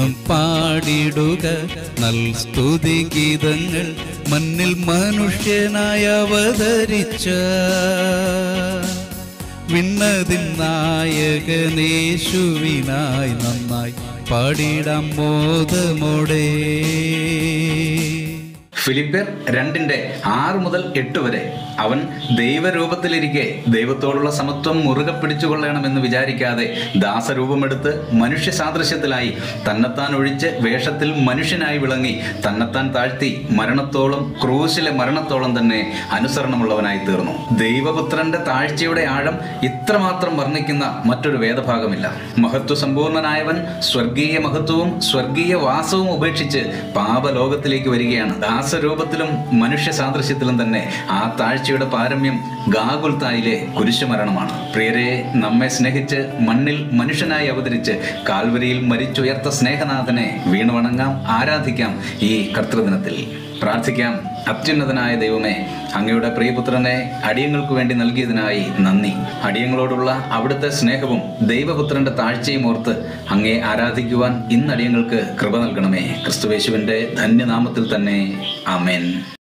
എന്നും പാടിടുക നൽ സ്തുതിഗീതങ്ങൾ മണ്ണിൽ മനുഷ്യനായി അവതരിച്ച വിണ്ണതിൻ നായകനേശുവിനായി നന്നായി പാടിടാം മോദമോടെ. ഫിലിപ്പിയർ 2:6 മുതൽ 8 വരെ അവൻ ദൈവരൂപത്തിലിരിക്കെ ദൈവത്തോടുള്ള സമത്വം മുറുകെ പിടിച്ചുകൊള്ളണമെന്ന് വിചാരിക്കാതെ ദാസരൂപമെടുത്ത് മനുഷ്യ സാദൃശ്യത്തിലായി തന്നെത്താൻ ഒഴിച്ച് വേഷത്തിൽ മനുഷ്യനായി വിളങ്ങി തന്നെത്താൻ താഴ്ത്തി മരണത്തോളം, ക്രൂശിലെ മരണത്തോളം തന്നെ അനുസരണമുള്ളവനായി തീർന്നു. ദൈവപുത്രന്റെ താഴ്ചയുടെ ആഴം ഇത്രമാത്രം വർണ്ണിക്കുന്ന മറ്റൊരു വേദഭാഗമില്ല. മഹത്വസമ്പൂർണനായവൻ സ്വർഗീയ മഹത്വവും സ്വർഗീയ വാസവും ഉപേക്ഷിച്ച് പാപലോകത്തിലേക്ക് വരികയാണ്. ദാസരൂപത്തിലും മനുഷ്യ സാദൃശ്യത്തിലും തന്നെ ആ താഴ്ചയുടെ പാരമ്യം ഗാഗുൽത്തായിലെ കുരിശുമരണമാണ്. പ്രിയരെ, നമ്മെ സ്നേഹിച്ച് മണ്ണിൽ മനുഷ്യനായി അവതരിച്ച് കാൽവരിയിൽ മരിച്ചുയർത്ത സ്നേഹനാഥനെ വീണുവണങ്ങാം, ആരാധിക്കാം ഈ കർത്തൃദിനത്തിൽ. പ്രാർത്ഥിക്കാം. അത്യുന്നതനായ ദൈവമേ, അങ്ങയുടെ പ്രിയപുത്രനെ അടിയങ്ങൾക്ക് വേണ്ടി നൽകിയതിനായി നന്ദി. അടിയങ്ങളോടുള്ള അവിടുത്തെ സ്നേഹവും ദൈവപുത്രന്റെ താഴ്ചയും ഓർത്ത് അങ്ങേ ആരാധിക്കുവാൻ ഇന്ന് അടിയങ്ങൾക്ക് കൃപ നൽകണമേ. ക്രിസ്തുയേശുവിന്റെ ധന്യനാമത്തിൽ തന്നെ. ആമേൻ.